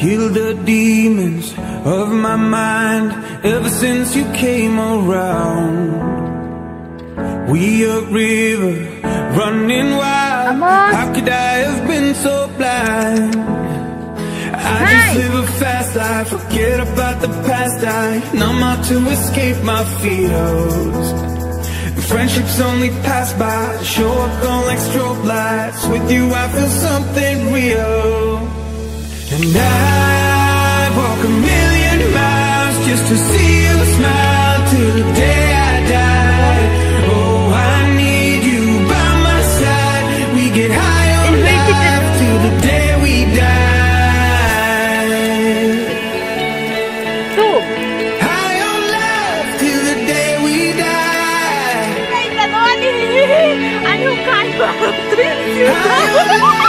killed the demons of my mind ever since you came around. We a river running wild. How could I have been so blind? I just live a fast life, forget about the past. I numb out to escape my fears. Friendships only pass by, show up on like strobe lights. With you I feel something real. And I walk a million miles just to see you smile till the day I die. Oh, I need you by my side. We get high on life till the day we die. High on life till the day we die. Ano ka ba?